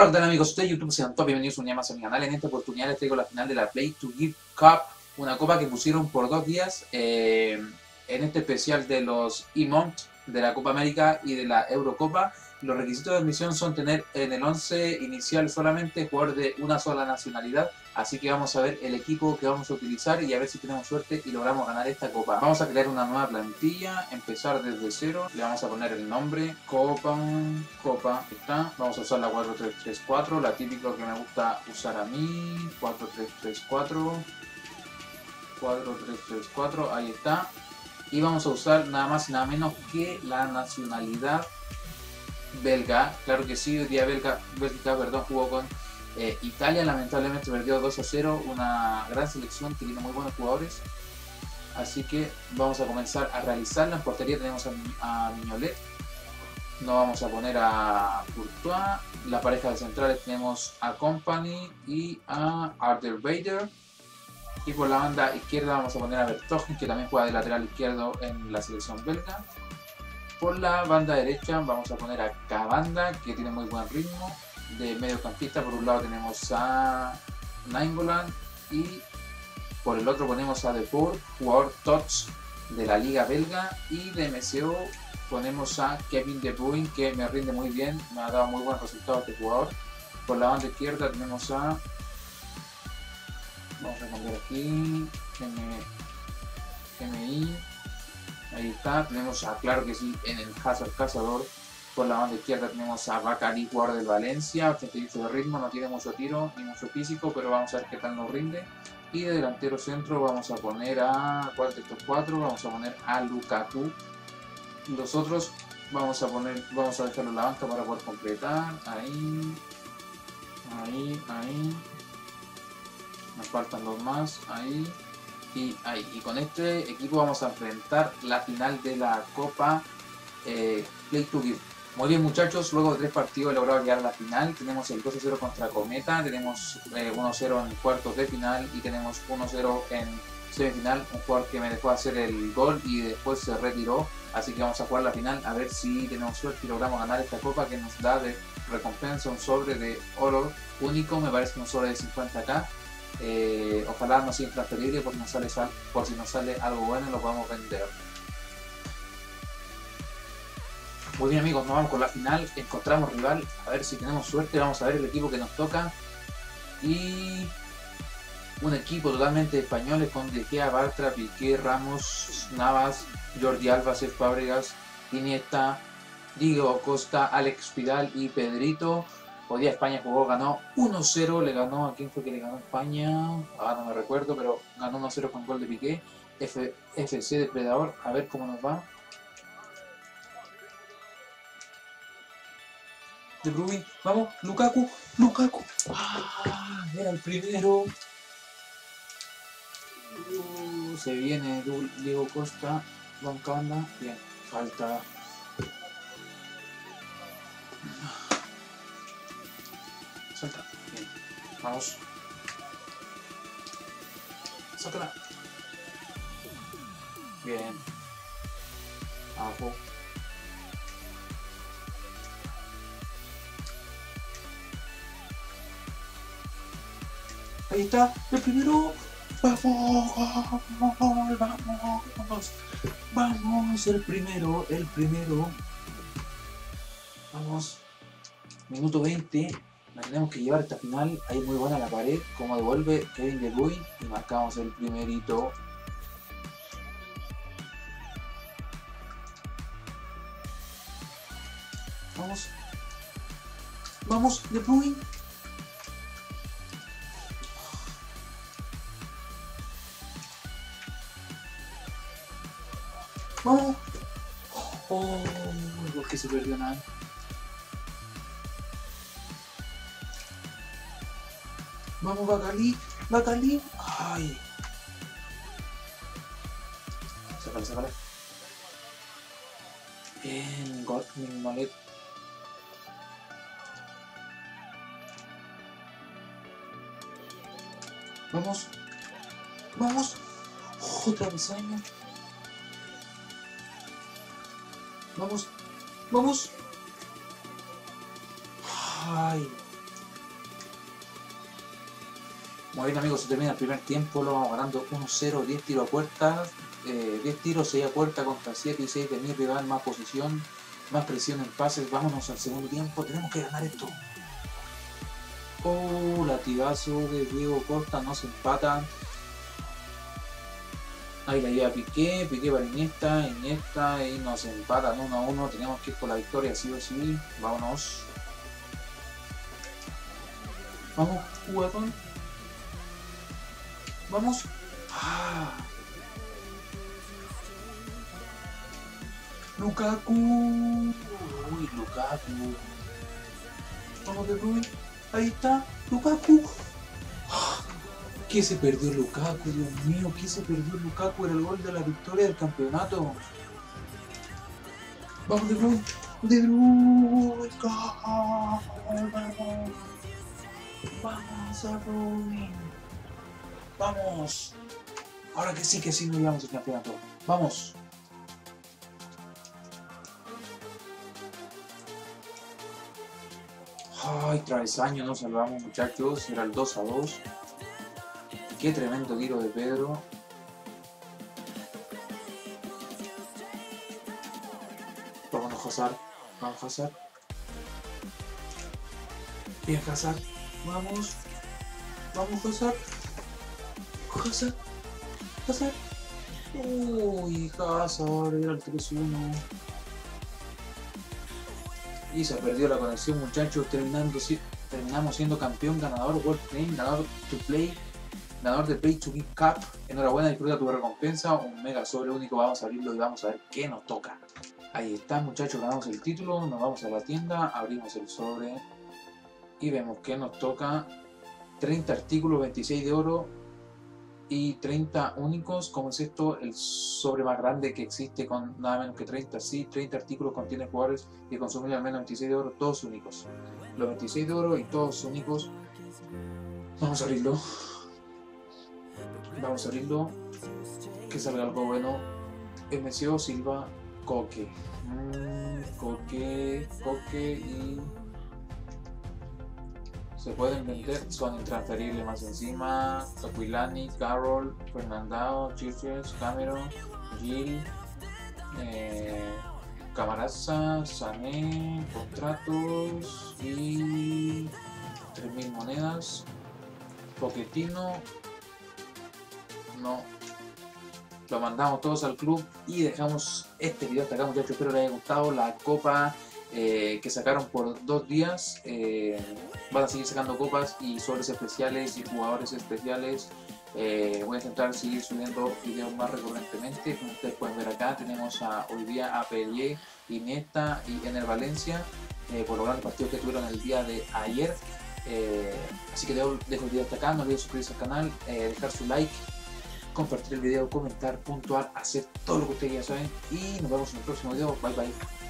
Hola, ¿qué tal amigos de YouTube? Sean todos bienvenidos un día más a mi canal. En esta oportunidad les traigo la final de la Play to Give Cup, una copa que pusieron por 2 días en este especial de los Emont, de la Copa América y de la Eurocopa. Los requisitos de admisión son tener en el 11 inicial solamente jugadores de una sola nacionalidad, así que vamos a ver el equipo que vamos a utilizar y a ver si tenemos suerte y logramos ganar esta copa. Vamos a crear una nueva plantilla, empezar desde cero, le vamos a poner el nombre, copa, está. Vamos a usar la 4334, la típica que me gusta usar a mí, 4334, 4334, ahí está. Y vamos a usar nada más y nada menos que la nacionalidad belga. Claro que sí, hoy día Bélgica jugó con Italia, lamentablemente perdió 2-0, una gran selección que tiene muy buenos jugadores. Así que vamos a comenzar a realizarla. En portería tenemos a Mignolet, no vamos a poner a Courtois. La pareja de centrales tenemos a Company y a Arthur Vader. Y por la banda izquierda vamos a poner a Vertonghen, que también juega de lateral izquierdo en la selección belga. Por la banda derecha vamos a poner a Cavanda, que tiene muy buen ritmo. De mediocampista por un lado tenemos a Nainggolan y por el otro ponemos a De Boer, jugador TOTS de la liga belga. Y de MCO ponemos a Kevin De Bruyne, que me rinde muy bien, me ha dado muy buen resultado este jugador. Por la banda izquierda tenemos a... Vamos a cambiar aquí, MI. Ahí está, tenemos a, claro que sí, en el Hazard Cazador. Por la banda izquierda tenemos a Bacari, jugador del Valencia, 88 de ritmo, no tiene mucho tiro ni mucho físico, pero vamos a ver qué tal nos rinde. Y de delantero centro vamos a poner a, ¿cuál de estos cuatro? Vamos a poner a Lukaku. Los otros vamos a dejarlo en la banca para poder completar. Ahí. Nos faltan dos más, ahí. Y ahí. Y con este equipo vamos a enfrentar la final de la Copa Play to Give. Muy bien muchachos, luego de 3 partidos he logrado llegar a la final. Tenemos el 2-0 contra Cometa, tenemos 1-0 en cuartos de final y tenemos 1-0 en semifinal. Un jugador que me dejó hacer el gol y después se retiró. Así que vamos a jugar la final a ver si tenemos suerte y logramos ganar esta copa, que nos da de recompensa un sobre de oro único, me parece que un sobre de 50k. Ojalá no sea intransferible por si nos sale algo bueno y lo podemos vender. Muy bien amigos, nos vamos con la final, encontramos rival, a ver si tenemos suerte, vamos a ver el equipo que nos toca. Y un equipo totalmente de españoles con De Gea, Bartra, Piqué, Ramos, Navas, Jordi Alba, Cesc Fábregas, Iniesta, Diego Costa, Alex Vidal y Pedrito. Hoy día España jugó, ganó 1-0, le ganó, ¿a quién fue que le ganó España? No me recuerdo, pero ganó 1-0 con gol de Piqué. FC Depredador, a ver cómo nos va. De Bruyne, vamos, Lukaku, era el primero. Se viene Diego Costa, banca banda, bien, falta. Salta, bien, vamos. Sácala. Bien. Abajo. Ahí está, el primero. Vamos, el primero. Vamos. Minuto 20. La tenemos que llevar esta final. Ahí muy buena la pared. Como devuelve Kevin De Bruyne. Y marcamos el primerito. Vamos, De Bruyne. Vamos. Oh, ¿por qué se perdió nada? Vamos, Bacalí. Ay. Sácala. Bien, Mignolet. Vamos. Otra bisaña. Vamos. Ay. Muy bien amigos, se termina el primer tiempo, lo vamos ganando 1-0, 10 tiros a puerta, 10 tiros, 6 a puerta contra 7 y 6 de mi rival, más posición, más presión en pases. Vámonos al segundo tiempo, tenemos que ganar esto. Oh, latigazo de Diego Costa, no se empatan. Ahí la lleva Piqué, Piqué para Iniesta y nos empatan 1-1. Tenemos que ir por la victoria, sí o sí. Vámonos. Vamos, jugador. Vamos. Ah. Lukaku. Uy, Lukaku. Vamos de Bruyne. Ahí está. Lukaku. ¿Qué se perdió Lukaku? Dios mío, ¿qué se perdió Lukaku? Era el gol de la victoria del campeonato. Vamos de Bruyne. De Bruyne. Vamos a Bruyne. Vamos. Ahora que sí nos llevamos el campeonato. Vamos. Ay, travesaño, nos salvamos muchachos. Era el 2-2. Qué tremendo tiro de Pedro. Vámonos Hazard. Vamos Hazard. Bien Hazard. Vamos. Vamos Hazard. Hazard. Hazard. Uy, Hazard. Era el 3-1. Y se perdió la conexión muchachos. Terminamos siendo campeón, ganador World Play, ganador to Play, ganador de Pay to Win Cup. Enhorabuena, disfruta tu recompensa. Un mega sobre único. Vamos a abrirlo y vamos a ver qué nos toca. Ahí está muchachos, ganamos el título. Nos vamos a la tienda, abrimos el sobre y vemos que nos toca 30 artículos, 26 de oro y 30 únicos. Como es esto, el sobre más grande que existe con nada menos que 30. Sí, 30 artículos contiene jugadores que consumen al menos 26 de oro, todos únicos. Los 26 de oro y todos únicos. Vamos a abrirlo. Vamos a abrirlo. Que salga algo bueno. MCO Silva Coque. Coque y... se pueden vender, son intransferibles más encima. Aquilani, Carroll, Fernandao, Chifres, Cameron, Gil, Camarazza, Sané, contratos y 3.000 monedas. Pochettino, no. Lo mandamos todos al club y dejamos este video hasta acá muchachos. Espero les haya gustado la copa que sacaron por 2 días. Van a seguir sacando copas y sobres especiales y jugadores especiales. Voy a intentar seguir subiendo videos más recurrentemente. Como ustedes pueden ver acá, tenemos hoy día a Pelé, Iniesta y Ener Valencia por los grandes partidos que tuvieron el día de ayer. Así que dejo el video hasta acá. No olviden suscribirse al canal, dejar su like, compartir el video, comentar, puntuar, hacer todo lo que ustedes ya saben. Y nos vemos en el próximo video. Bye bye.